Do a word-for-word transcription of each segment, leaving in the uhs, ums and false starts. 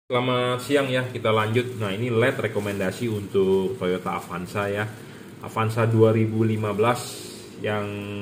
Selamat siang ya, kita lanjut. Nah, ini L E D rekomendasi untuk Toyota Avanza ya. Avanza dua ribu lima belas yang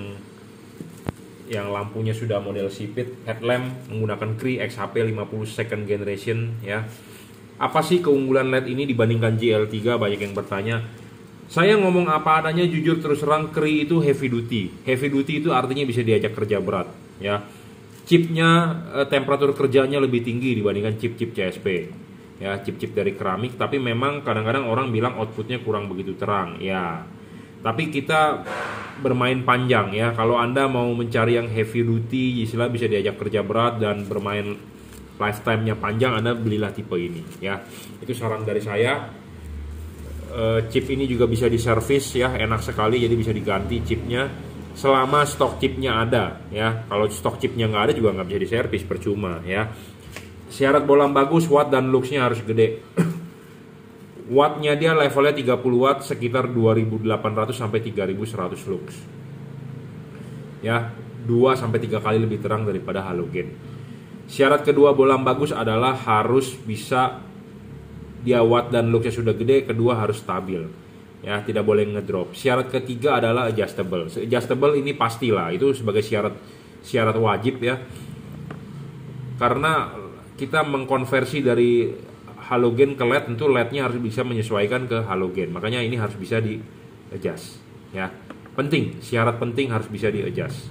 yang lampunya sudah model sipit, headlamp menggunakan Cree X H P lima puluh second generation ya. Apa sih keunggulan L E D ini dibandingkan G L tiga? Banyak yang bertanya. Saya ngomong apa adanya, jujur terus terang, Cree itu heavy duty. Heavy duty itu artinya bisa diajak kerja berat ya. Chipnya, eh, temperatur kerjanya lebih tinggi dibandingkan chip-chip C S P ya, chip-chip dari keramik. Tapi memang kadang-kadang orang bilang outputnya kurang begitu terang ya. Tapi kita bermain panjang ya. Kalau Anda mau mencari yang heavy duty, istilah bisa diajak kerja berat dan bermain lifetime-nya panjang, Anda belilah tipe ini ya. Itu saran dari saya. E, chip ini juga bisa diservis ya, enak sekali, jadi bisa diganti chipnya selama stok chipnya ada ya. Kalau stok chipnya nggak ada juga nggak bisa diservis, percuma ya. Syarat bolam bagus, watt dan luxnya harus gede. Wattnya dia levelnya tiga puluh watt, sekitar dua ribu delapan ratus sampai tiga ribu seratus lux ya, dua sampai tiga kali lebih terang daripada halogen. Syarat kedua bolam bagus adalah harus bisa, dia watt dan luxnya sudah gede, kedua harus stabil ya, tidak boleh ngedrop. Syarat ketiga adalah adjustable. Adjustable ini pastilah, itu sebagai syarat syarat wajib ya, karena kita mengkonversi dari halogen ke L E D, tentu L E D-nya harus bisa menyesuaikan ke halogen. Makanya ini harus bisa di adjust ya. Penting, syarat penting harus bisa di adjust.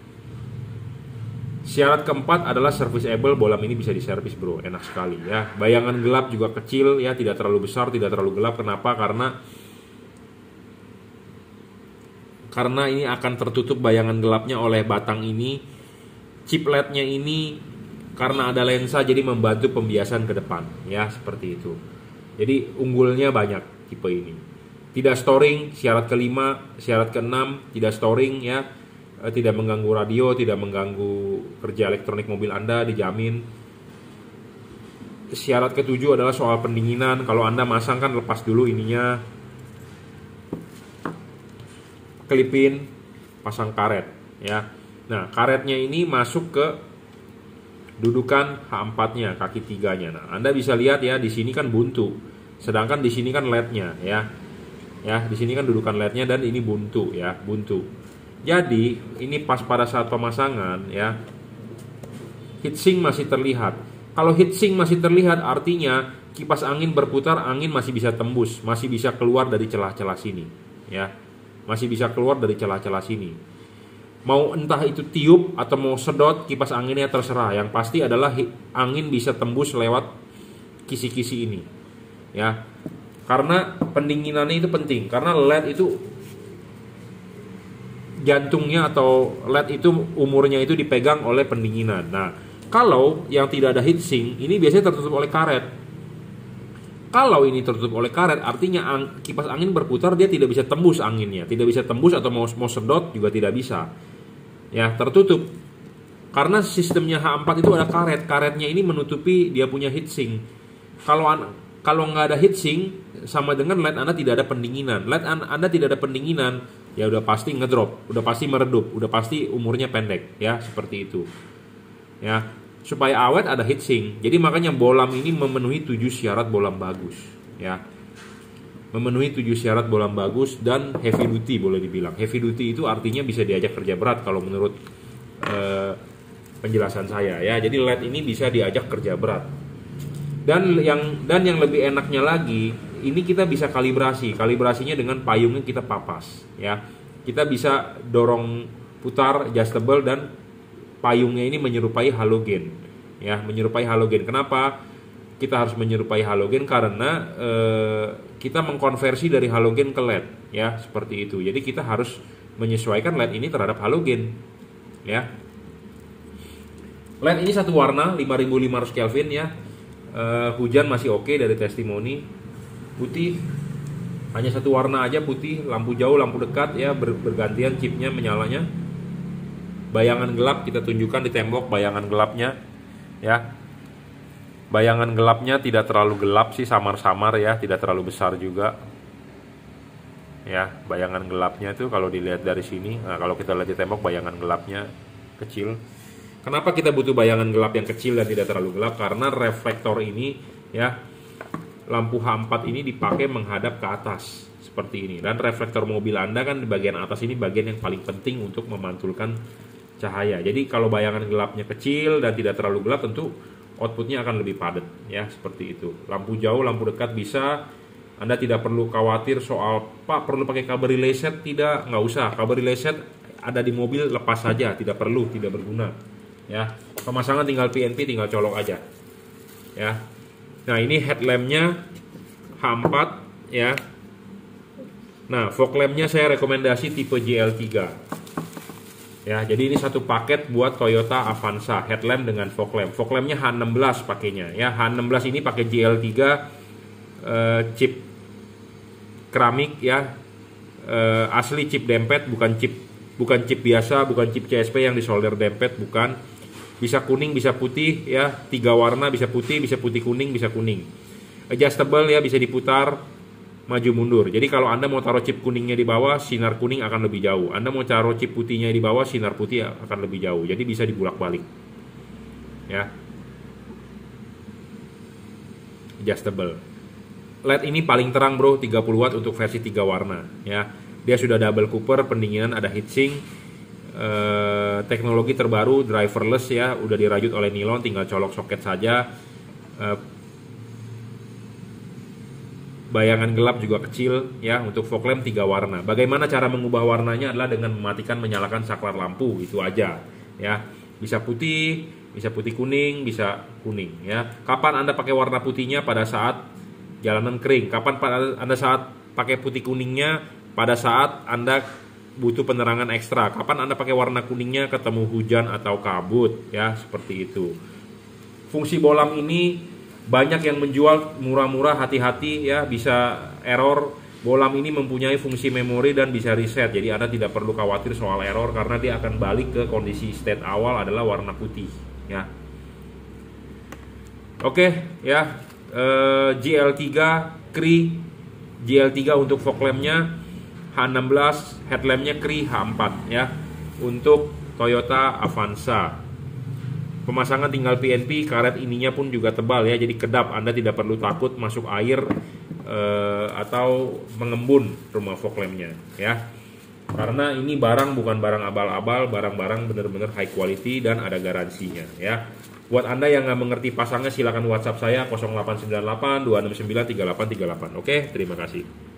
Syarat keempat adalah serviceable. Bolam ini bisa diservis bro, enak sekali ya. Bayangan gelap juga kecil ya, tidak terlalu besar, tidak terlalu gelap. Kenapa? Karena Karena ini akan tertutup bayangan gelapnya oleh batang ini. Chip L E D-nya ini karena ada lensa jadi membantu pembiasan ke depan ya, seperti itu. Jadi unggulnya banyak tipe ini. Tidak storing, syarat kelima. Syarat keenam, tidak storing ya, tidak mengganggu radio, tidak mengganggu kerja elektronik mobil Anda, dijamin. Syarat ketujuh adalah soal pendinginan. Kalau Anda masang kan lepas dulu ininya, kelipin, pasang karet ya. Nah, karetnya ini masuk ke dudukan H empat-nya, kaki tiganya. Nah, Anda bisa lihat ya, di sini kan buntu, sedangkan di sini kan L E D-nya ya. Ya, di sini kan dudukan L E D-nya dan ini buntu ya, buntu. Jadi, ini pas pada saat pemasangan ya, heatsink masih terlihat. Kalau heatsink masih terlihat, artinya kipas angin berputar, angin masih bisa tembus, masih bisa keluar dari celah-celah sini ya. Masih bisa keluar dari celah-celah sini. Mau entah itu tiup atau mau sedot, kipas anginnya terserah. Yang pasti adalah angin bisa tembus lewat kisi-kisi ini ya. Karena pendinginannya itu penting, karena L E D itu jantungnya, atau L E D itu umurnya itu dipegang oleh pendinginan. Nah, kalau yang tidak ada heatsink, ini biasanya tertutup oleh karet. Kalau ini tertutup oleh karet, artinya ang, kipas angin berputar, dia tidak bisa tembus anginnya, tidak bisa tembus, atau mau, mau sedot juga tidak bisa ya, tertutup. Karena sistemnya H empat itu ada karet, karetnya ini menutupi dia punya heatsink. Kalau kalau nggak ada heatsink, sama dengan L E D Anda tidak ada pendinginan. L E D Anda tidak ada pendinginan, ya udah pasti ngedrop, udah pasti meredup, udah pasti umurnya pendek ya, seperti itu ya. Supaya awet ada heatsink. Jadi makanya bolam ini memenuhi tujuh syarat bolam bagus ya. Memenuhi tujuh syarat bolam bagus dan heavy duty, boleh dibilang. Heavy duty itu artinya bisa diajak kerja berat kalau menurut eh, penjelasan saya ya. Jadi L E D ini bisa diajak kerja berat. Dan yang dan yang lebih enaknya lagi, ini kita bisa kalibrasi. Kalibrasinya dengan payungnya kita papas ya. Kita bisa dorong putar, adjustable, dan payungnya ini menyerupai halogen ya, menyerupai halogen. Kenapa kita harus menyerupai halogen? Karena e, kita mengkonversi dari halogen ke L E D ya, seperti itu. Jadi kita harus menyesuaikan L E D ini terhadap halogen ya. L E D ini satu warna, lima ribu lima ratus Kelvin ya. E, hujan masih oke dari testimoni. Putih, hanya satu warna aja, putih. Lampu jauh, lampu dekat ya, ber, bergantian chipnya menyalanya. Bayangan gelap kita tunjukkan di tembok, bayangan gelapnya ya. Bayangan gelapnya tidak terlalu gelap sih, samar-samar ya, tidak terlalu besar juga ya. Bayangan gelapnya itu kalau dilihat dari sini, nah kalau kita lihat di tembok bayangan gelapnya kecil. Kenapa kita butuh bayangan gelap yang kecil dan tidak terlalu gelap? Karena reflektor ini ya. Lampu H empat ini dipakai menghadap ke atas seperti ini, dan reflektor mobil Anda kan di bagian atas ini bagian yang paling penting untuk memantulkan cahaya. Jadi kalau bayangan gelapnya kecil dan tidak terlalu gelap, tentu outputnya akan lebih padat, ya, seperti itu. Lampu jauh, lampu dekat bisa. Anda tidak perlu khawatir soal, Pak, perlu pakai kabel relay set? Tidak, nggak usah. Kabel relay set ada di mobil, lepas saja, tidak perlu, tidak berguna. Ya, pemasangan tinggal P N P, tinggal colok aja. Ya, nah ini headlampnya H empat, ya. Nah, fog lampnya saya rekomendasi tipe J L tiga. Ya, jadi ini satu paket buat Toyota Avanza, headlamp dengan fog lamp. Fog lampnya H enam belas pakainya, ya. H enam belas ini pakai J L tiga eh, chip keramik, ya, e, asli chip dempet, bukan chip bukan chip biasa, bukan chip C S P yang disolder dempet, bukan. Bisa kuning, bisa putih, ya, tiga warna, bisa putih, bisa putih kuning, bisa kuning. Adjustable, ya, bisa diputar maju mundur. Jadi kalau Anda mau taruh chip kuningnya di bawah, sinar kuning akan lebih jauh. Anda mau taruh chip putihnya di bawah, sinar putih akan lebih jauh. Jadi bisa dibulak-balik, ya. Adjustable. L E D ini paling terang, bro, tiga puluh watt untuk versi tiga warna, ya. Dia sudah double cooper, pendinginan, ada heatsink, eh, teknologi terbaru, driverless, ya, udah dirajut oleh nilon, tinggal colok soket saja. Eh, bayangan gelap juga kecil, ya, untuk fog lamp tiga warna. Bagaimana cara mengubah warnanya adalah dengan mematikan menyalakan saklar lampu, itu aja, ya. Bisa putih, bisa putih kuning, bisa kuning, ya. Kapan Anda pakai warna putihnya? Pada saat jalanan kering. Kapan Anda saat pakai putih kuningnya? Pada saat Anda butuh penerangan ekstra. Kapan Anda pakai warna kuningnya? Ketemu hujan atau kabut, ya, seperti itu. Fungsi bolam ini banyak yang menjual murah-murah, hati-hati, ya, bisa error. Bolam ini mempunyai fungsi memori dan bisa reset. Jadi Anda tidak perlu khawatir soal error karena dia akan balik ke kondisi state awal adalah warna putih, ya. Oke, ya. Uh, J L tiga Cree, J L tiga untuk fog lampnya, H enam belas headlampnya Cree H empat, ya, untuk Toyota Avanza. Pemasangan tinggal P N P, karet ininya pun juga tebal, ya, jadi kedap. Anda tidak perlu takut masuk air uh, atau mengembun rumah fog lampnya, ya, karena ini barang bukan barang abal-abal, barang-barang benar-benar high quality dan ada garansinya, ya. Buat Anda yang nggak mengerti pasangnya, silakan WhatsApp saya nol delapan sembilan delapan dua enam sembilan tiga delapan tiga delapan. Oke, terima kasih.